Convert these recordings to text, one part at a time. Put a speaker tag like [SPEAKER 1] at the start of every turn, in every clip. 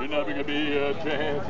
[SPEAKER 1] We're never gonna be a chance.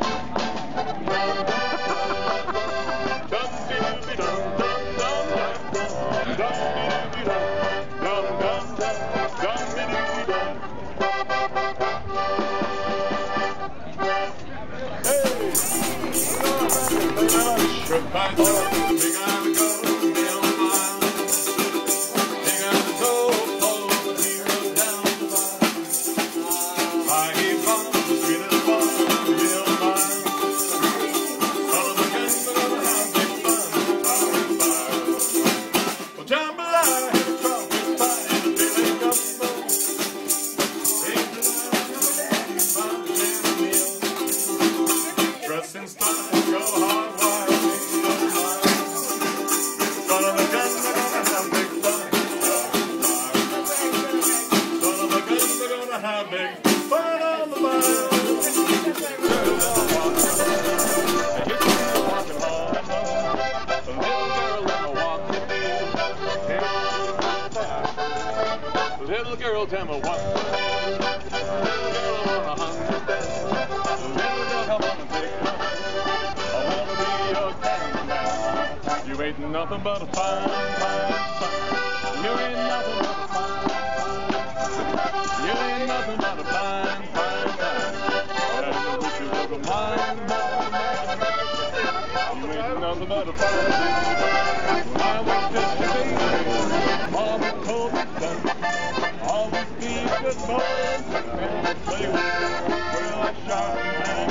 [SPEAKER 1] Little girl, tell me what. Little girl, I wanna understand. Little girl, come on and take my hand. I wanna be your candyman. You ain't nothing but a fine, fine, fine. You ain't nothing but a fine, fine. You ain't nothing but a fine, fine, fine. And I wish you was a mine, mine, mine. You ain't nothing but a fine, fine. I was just a baby. Mama told me son. Always be a good boy, and play with well, I shot and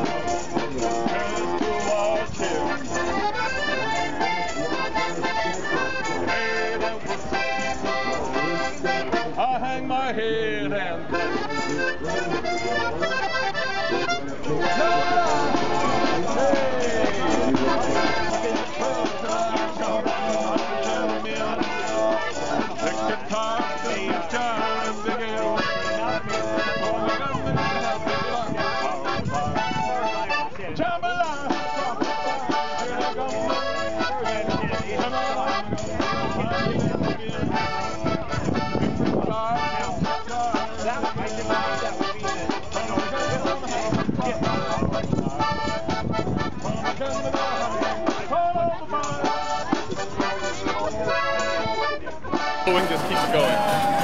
[SPEAKER 1] to watch him. Hey, that was I hang my head and
[SPEAKER 2] We can just keep it going.